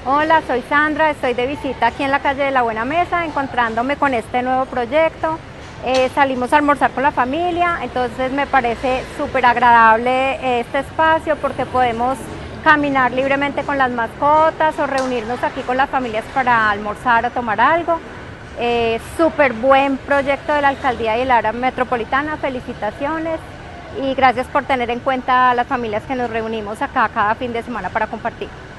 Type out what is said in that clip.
Hola, soy Sandra, estoy de visita aquí en la calle de la Buena Mesa, encontrándome con este nuevo proyecto. Salimos a almorzar con la familia, entonces me parece súper agradable este espacio porque podemos caminar libremente con las mascotas o reunirnos aquí con las familias para almorzar o tomar algo. Súper buen proyecto de la Alcaldía y el área metropolitana, felicitaciones y gracias por tener en cuenta a las familias que nos reunimos acá cada fin de semana para compartir.